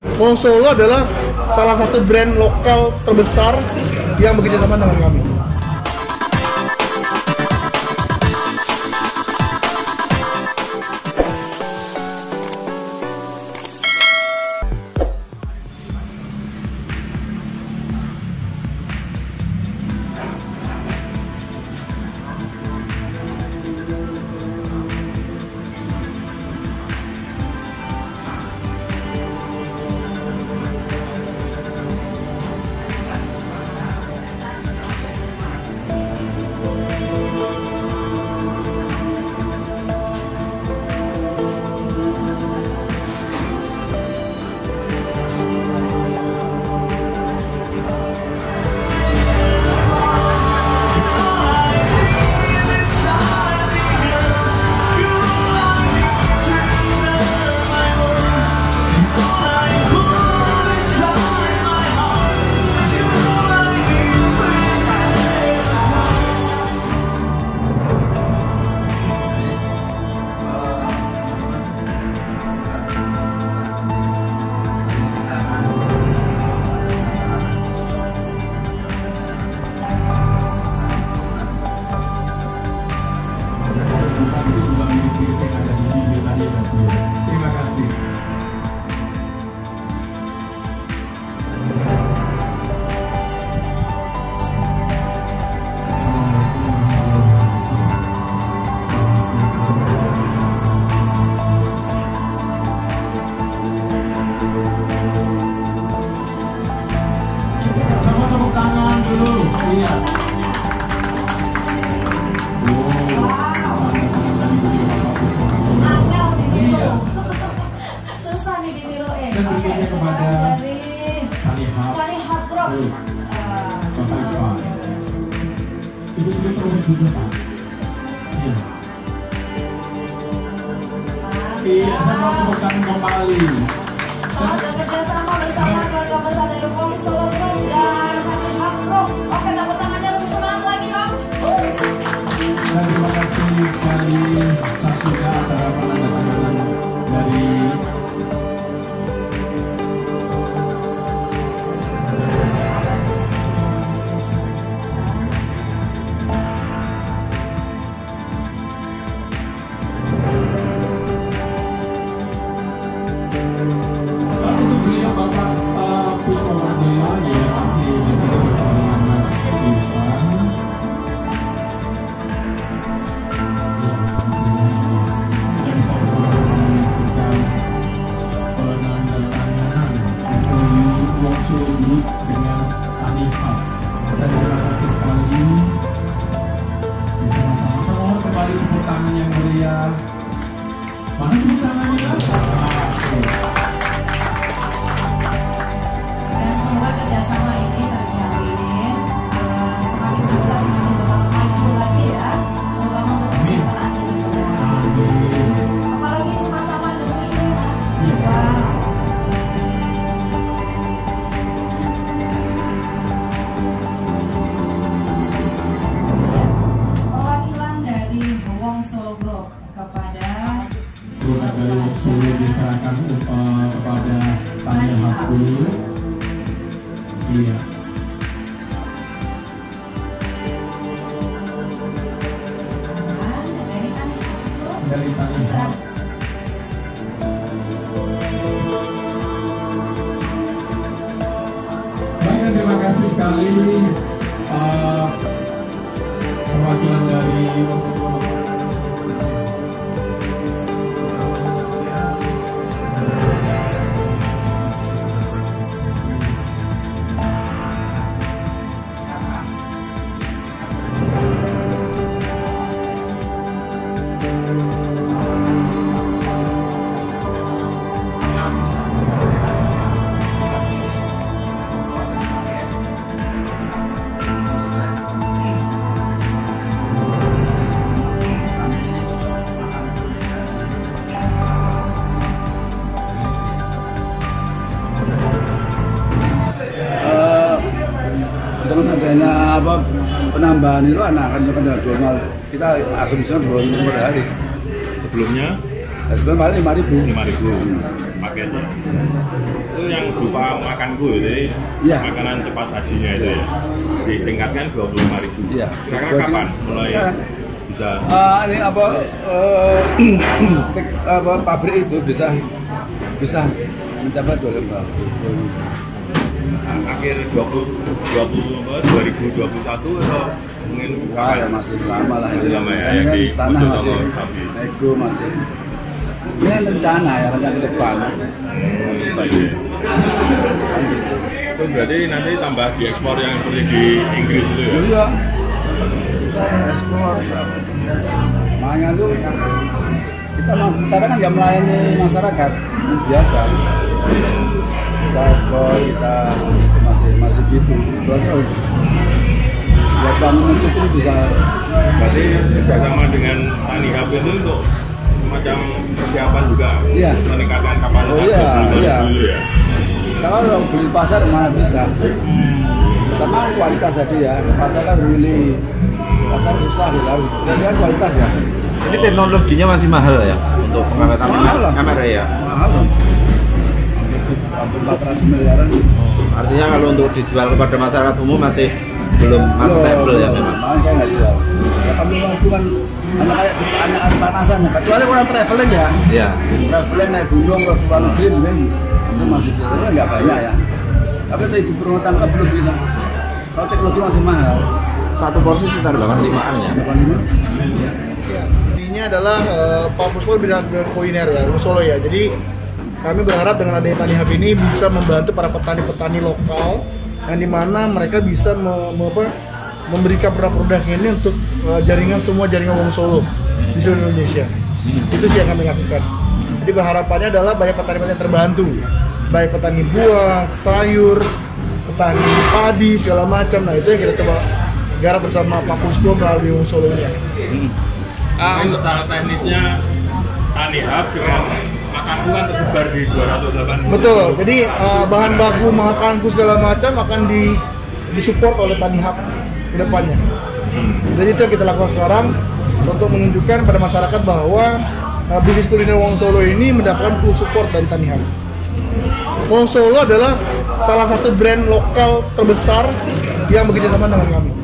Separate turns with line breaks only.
Wong Solo adalah salah satu brand lokal terbesar yang bekerja sama dengan kami.
Terima kasih. Sama tepuk tangan dulu. Iya.
Susah nih ditiruin.
Dan berikutnya kepada
Wani Hard Rock.
Bapak Iqbal. Ibu-ibu terus juga Pak. Iya. Iya, sama tepuk tangan kembali.
Selamat bekerja sama bersama keluarga besar dari Wong Solo Group dan Wani Hard Rock. Oke, tepuk tangannya lebih semangat lagi dong.
Dan terima kasih sekali saksikan acara penandatanganan dari untuk beliau Bapak Puspawardoyo ya masih di sini bersama dengan Mas Ivan. Dengan Anifah. Dan terima kasih sekali. Bersama-sama mohon kembali tepuk tangan yang meriah. Mana tepuk tangannya?
Dan semoga kerjasama ini terjalin semakin sukses, semakin maju lagi ya, terutama untuk kesejahteraan kita semua. Apalagi di masa pandemi ini, Mas. Wah. Perwakilan dari Wong Solo Group kepada
Produk dari Wong Solo diserahkan kepada Tanya Hakul. Iya. Dari Tanya Hakul. Baik, dan terima kasih sekali perwakilan dari Wong Solo.
Dengan adanya penambahan itu anak kan normal kita asumsinya 2.000 per hari.
Sebelumnya
sebelum paling 5.000.
paketnya. Itu yang berupa makan kue, jadi
Iya.
makanan cepat sajinya itu ya. Ditingkatkan 25.000.
Iya.
Kira-kira kapan mulai bisa
ini apa apa pabrik itu bisa mencapai 25.
akhir 2021 atau mungkin
Wah, ya masih lama lah
Masih lama ya,
Ini
yang
kan
di
tanah
Putus
masih
sama Sapi.
nego masih. Ini rencana ke depan.
baik ya. Itu berarti nanti tambah diekspor yang seperti di Inggris itu ya?
Iya. Kita ekspor. Makanya tuh kita sementara kan nggak melayani masyarakat biasa. Kita ekspor, kita masih gitu. Soalnya buat kami mencukupi bisa.
Berarti bersama dengan Tani Hub itu untuk semacam persiapan juga
Iya.
meningkatkan kapasitas
Oh, iya,
dulu
iya.
dulu ya?
Kalau beli pasar mana bisa. Pertama kualitas tadi ya. Pasar kan beli pasar susah gitu. Jadi kan kualitas ya.
Ini teknologinya masih mahal ya untuk pengangkatan
Mahal lah.
kamera ya.
Mahal loh. Hampir 400 miliaran.
Artinya kalau untuk dijual kepada masyarakat umum masih belum marketable ya memang.
Makanya kayak nggak jual. Ya kan memang bukan hanya kayak hanya panasannya. Kecuali orang traveling ya.
Iya.
Traveling naik gunung ke luar negeri mungkin itu masih jualnya nggak banyak ya. Tapi itu ibu perumahan ke belum gitu. Kalau teknologi masih mahal.
Satu porsi sekitar 85-an ya.
85.
Intinya adalah Pak Puspo bidang kuliner ya, Wong Solo ya. Jadi kami berharap dengan adanya Tani Hub ini bisa membantu para petani-petani lokal yang dimana mereka bisa memberikan produk-produk ini untuk semua jaringan Wong Solo di seluruh Indonesia. Itu sih yang kami lakukan. Jadi berharapannya adalah banyak petani-petani yang terbantu, baik petani buah, sayur, petani padi segala macam. Nah itu yang kita coba garap bersama Pak Puspo melalui Wong Solo ini.
Untuk secara teknisnya Tani Hub dengan makanku kan tersebar di 208.
Betul. Jadi bahan baku makanku segala macam akan disupport oleh Tani Hub ke depannya. Jadi itu yang kita lakukan sekarang untuk menunjukkan pada masyarakat bahwa bisnis kuliner Wong Solo ini mendapatkan full support dari Tani Hub. Wong Solo adalah salah satu brand lokal terbesar yang bekerja sama dengan kami.